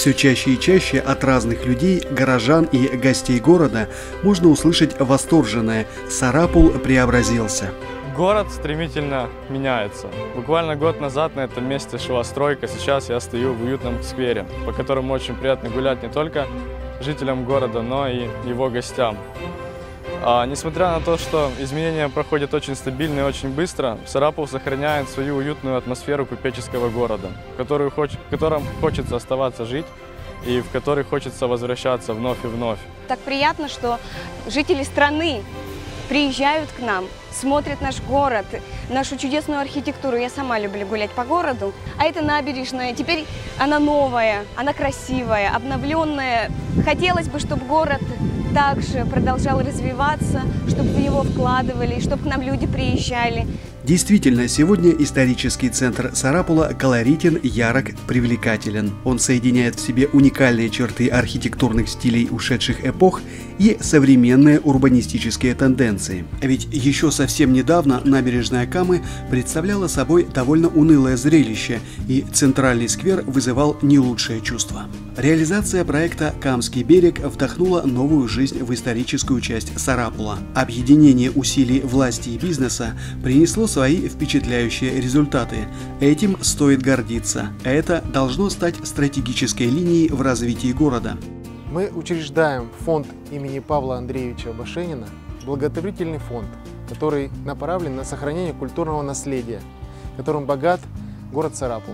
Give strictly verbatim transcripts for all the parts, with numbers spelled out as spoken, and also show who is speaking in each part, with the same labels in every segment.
Speaker 1: Все чаще и чаще от разных людей, горожан и гостей города можно услышать восторженное «Сарапул преобразился».
Speaker 2: Город стремительно меняется. Буквально год назад на этом месте шла стройка, сейчас я стою в уютном сквере, по которому очень приятно гулять не только жителям города, но и его гостям. А, несмотря на то, что изменения проходят очень стабильно и очень быстро, Сарапул сохраняет свою уютную атмосферу купеческого города, в, которую хоч... в котором хочется оставаться жить и в который хочется возвращаться вновь и вновь.
Speaker 3: Так приятно, что жители страны приезжают к нам, смотрят наш город, нашу чудесную архитектуру. Я сама люблю гулять по городу. А это набережная. Теперь она новая, она красивая, обновленная. Хотелось бы, чтобы город также продолжал развиваться, чтобы в него вкладывали, чтобы к нам люди приезжали.
Speaker 1: Действительно, сегодня исторический центр Сарапула колоритен, ярок, привлекателен. Он соединяет в себе уникальные черты архитектурных стилей ушедших эпох и современные урбанистические тенденции. Ведь еще совсем недавно набережная Камы представляла собой довольно унылое зрелище, и центральный сквер вызывал не лучшее чувство. Реализация проекта «Камский берег» вдохнула новую жизнь в историческую часть Сарапула. Объединение усилий власти и бизнеса принесло свои впечатляющие результаты. Этим стоит гордиться. Это должно стать стратегической линией в развитии города.
Speaker 4: Мы учреждаем фонд имени Павла Андреевича Башенина, благотворительный фонд, который направлен на сохранение культурного наследия, которым богат город Сарапул.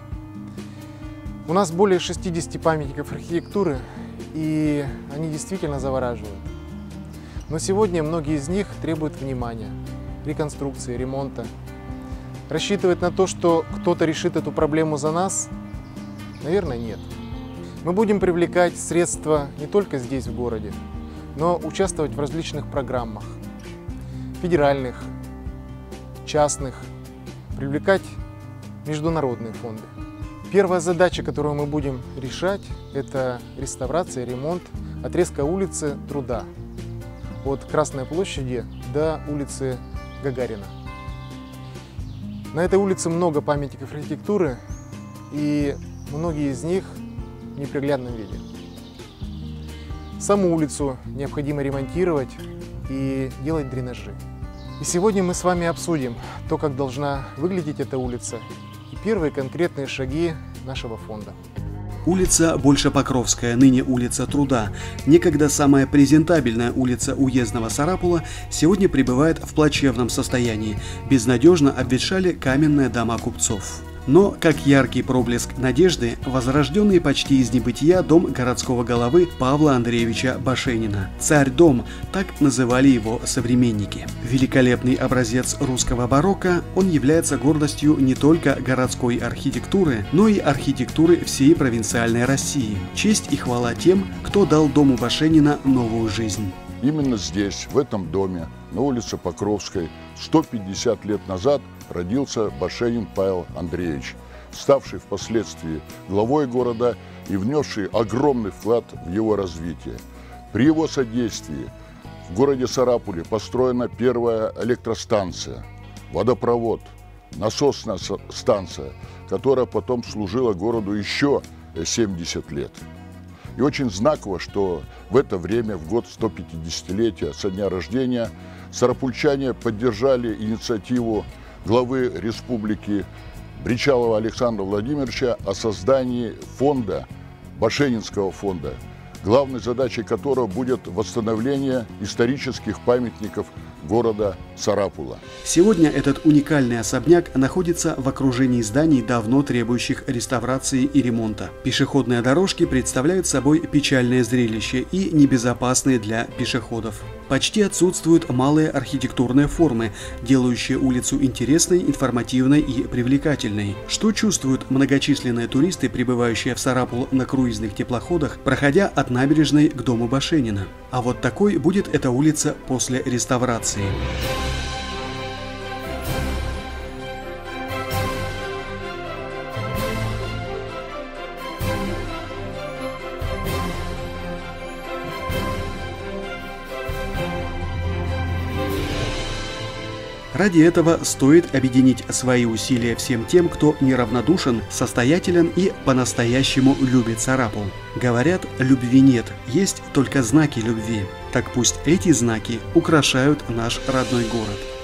Speaker 4: У нас более шестидесяти памятников архитектуры, и они действительно завораживают. Но сегодня многие из них требуют внимания, реконструкции, ремонта. Рассчитывать на то, что кто-то решит эту проблему за нас, наверное, нет. Мы будем привлекать средства не только здесь, в городе, но участвовать в различных программах, федеральных, частных, привлекать международные фонды. Первая задача, которую мы будем решать, это реставрация, ремонт отрезка улицы Труда от Красной площади до улицы Гагарина. На этой улице много памятников архитектуры, и многие из них в неприглядном виде. Саму улицу необходимо ремонтировать и делать дренажи. И сегодня мы с вами обсудим то, как должна выглядеть эта улица, и первые конкретные шаги нашего фонда.
Speaker 1: Улица Большепокровская, ныне улица Труда, некогда самая презентабельная улица уездного Сарапула, сегодня пребывает в плачевном состоянии. Безнадежно обветшали каменные дома купцов. Но, как яркий проблеск надежды, возрожденный почти из небытия дом городского головы Павла Андреевича Башенина. Царь-дом, так называли его современники. Великолепный образец русского барокко, он является гордостью не только городской архитектуры, но и архитектуры всей провинциальной России. Честь и хвала тем, кто дал дому Башенина новую жизнь.
Speaker 5: Именно здесь, в этом доме, на улице Покровской, сто пятьдесят лет назад родился Башенин Павел Андреевич, ставший впоследствии главой города и внесший огромный вклад в его развитие. При его содействии в городе Сарапуле построена первая электростанция, водопровод, насосная станция, которая потом служила городу еще семьдесят лет. И очень знаково, что в это время, в год сто пятидесятилетия со дня рождения, сарапульчане поддержали инициативу главы республики Бричалова Александра Владимировича о создании фонда, Башенинского фонда, главной задачей которого будет восстановление исторических памятников города Сарапула.
Speaker 1: Сегодня этот уникальный особняк находится в окружении зданий, давно требующих реставрации и ремонта. Пешеходные дорожки представляют собой печальное зрелище и небезопасные для пешеходов. Почти отсутствуют малые архитектурные формы, делающие улицу интересной, информативной и привлекательной. Что чувствуют многочисленные туристы, прибывающие в Сарапул на круизных теплоходах, проходя от набережной к дому Башенина? А вот такой будет эта улица после реставрации. Ради этого стоит объединить свои усилия всем тем, кто неравнодушен, состоятелен и по-настоящему любит Сарапул. Говорят, любви нет, есть только знаки любви. Так пусть эти знаки украшают наш родной город.